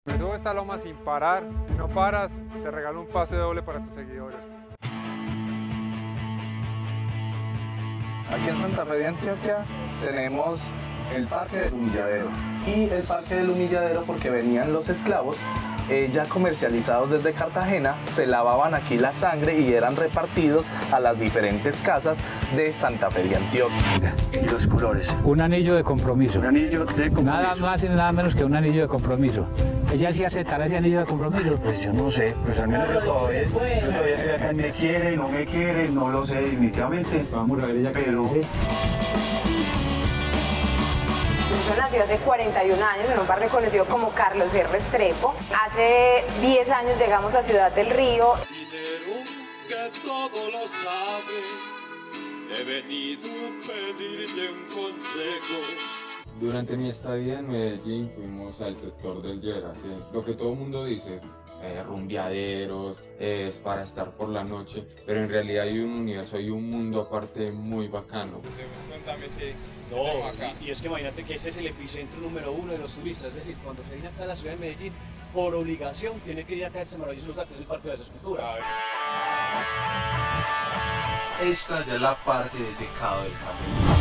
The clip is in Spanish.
Me sube esta loma sin parar. Si no paras, te regalo un pase doble para tus seguidores. Aquí en Santa Fe de Antioquia tenemos el Parque del Humilladero. Y el Parque del Humilladero porque venían los esclavos ya comercializados desde Cartagena, se lavaban aquí la sangre y eran repartidos a las diferentes casas de Santa Fe de Antioquia. Y los colores. Un anillo de compromiso. Un anillo de compromiso. Nada más y nada menos que un anillo de compromiso. ¿Ella sí aceptará ese anillo de compromiso? Pues yo no sé, pues al menos yo todavía estoy acá, me quiere, no lo sé definitivamente. Vamos a ver ella qué dice. Yo nací hace 41 años en un barrio conocido como Carlos R. Restrepo. Hace 10 años llegamos a Ciudad del Río. Que todo lo sabe, he venido a pedirte un consejo. Durante mi estadía en Medellín fuimos al sector del Llera, ¿sí? Lo que todo el mundo dice, rumbeaderos, es para estar por la noche, pero en realidad hay un universo, hay un mundo aparte muy bacano. Cuéntame qué No, y es que imagínate que ese es el epicentro número 1 de los turistas, es decir, cuando se viene acá a la ciudad de Medellín, por obligación tiene que ir acá a este maravilloso lugar que es el Parque de las Esculturas. Esta ya es la parte de secado del café.